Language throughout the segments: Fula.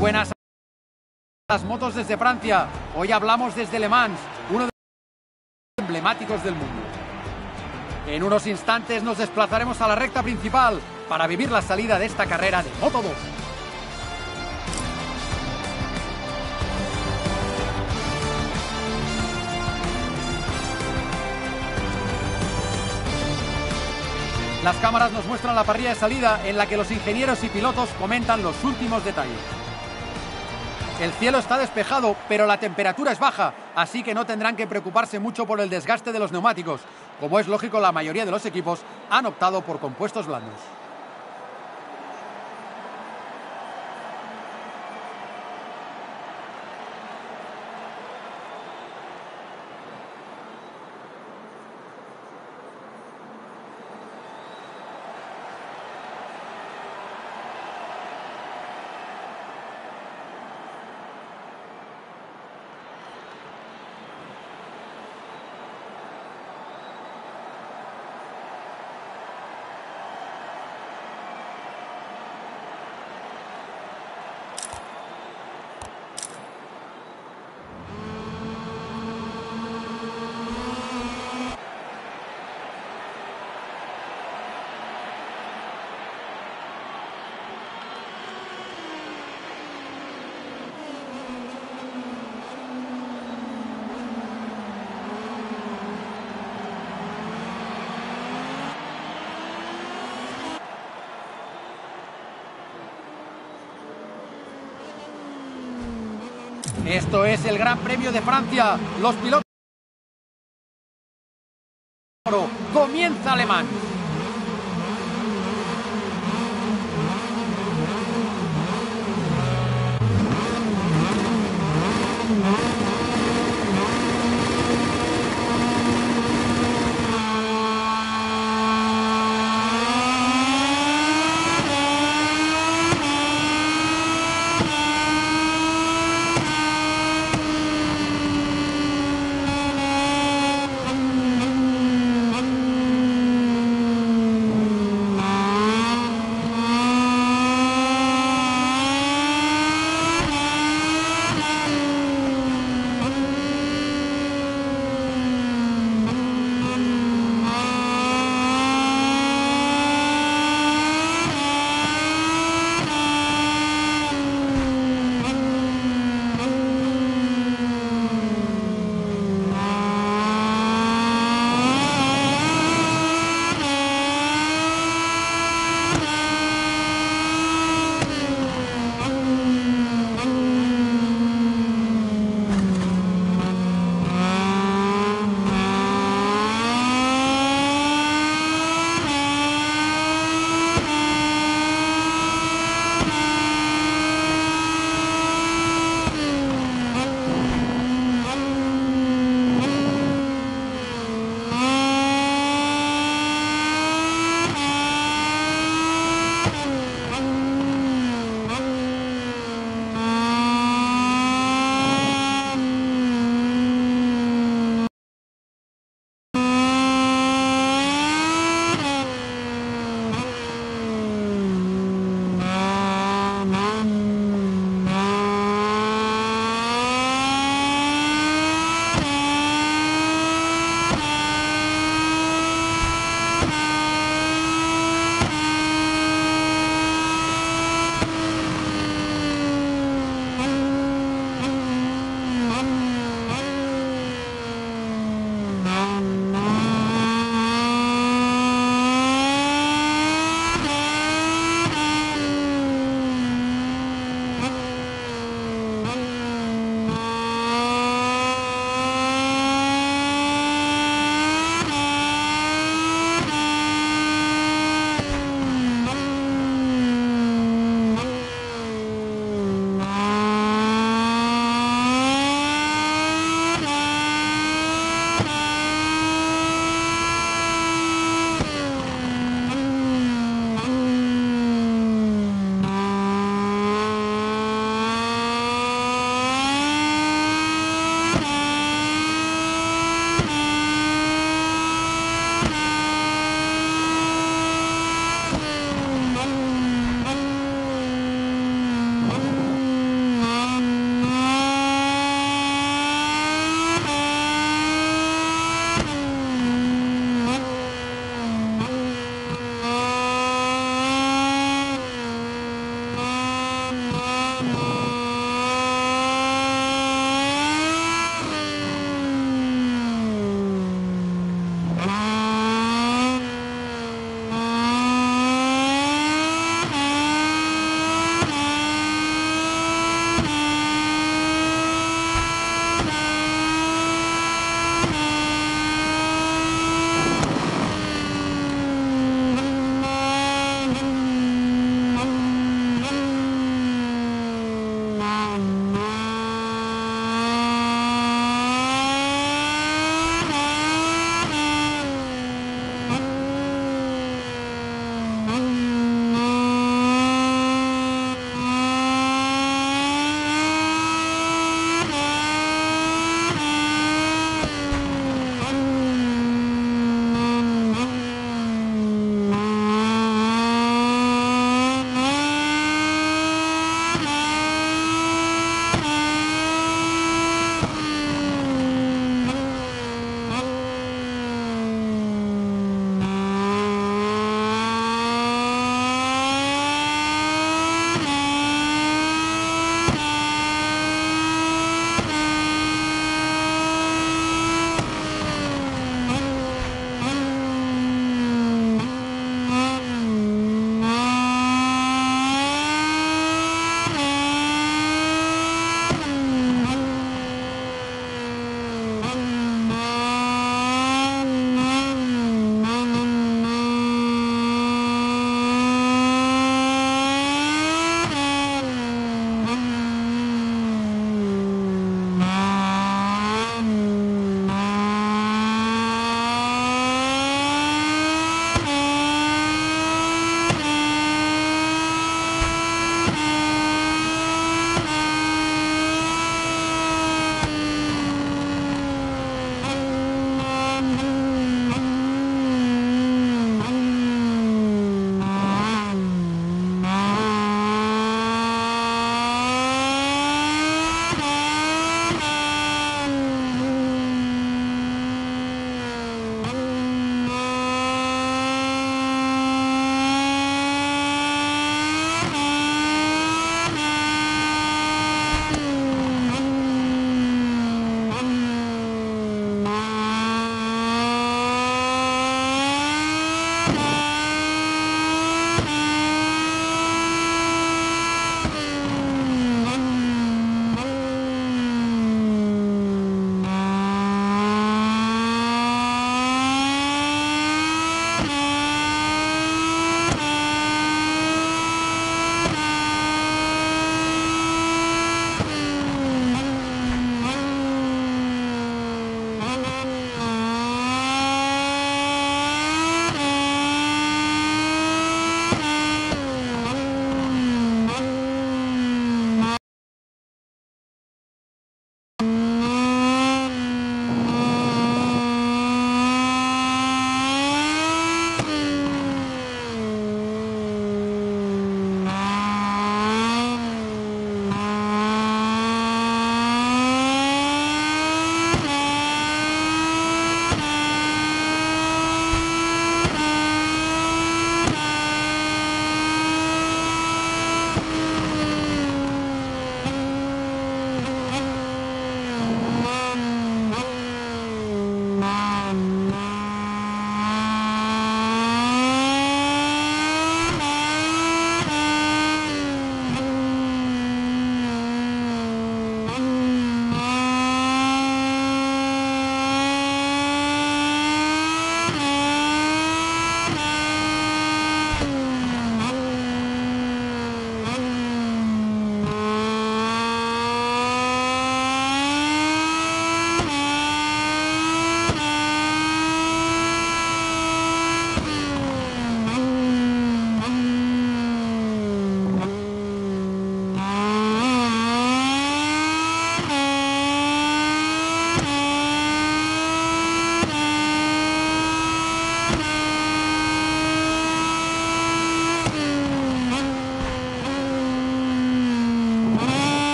buenas las motos desde Francia. Hoy hablamos desde Le Mans, uno de los emblemáticos del mundo. En unos instantes nos desplazaremos a la recta principal para vivir la salida de esta carrera de Moto2. Las cámaras nos muestran la parrilla de salida en la que los ingenieros y pilotos comentan los últimos detalles. El cielo está despejado, pero la temperatura es baja, así que no tendrán que preocuparse mucho por el desgaste de los neumáticos. Como es lógico, la mayoría de los equipos han optado por compuestos blandos. Esto es el Gran Premio de Francia. Los pilotos... Comienza Le Mans.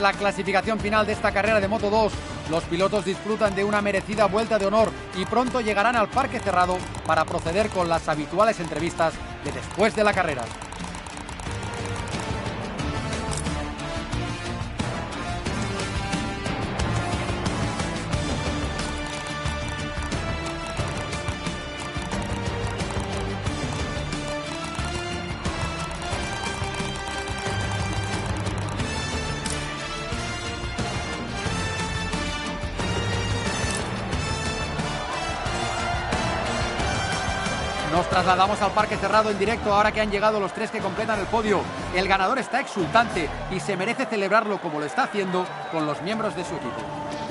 la clasificación final de esta carrera de Moto 2. Los pilotos disfrutan de una merecida vuelta de honor y pronto llegarán al parque cerrado para proceder con las habituales entrevistas de después de la carrera. Nos trasladamos al parque cerrado en directo ahora que han llegado los 3 que completan el podio. El ganador está exultante y se merece celebrarlo como lo está haciendo con los miembros de su equipo.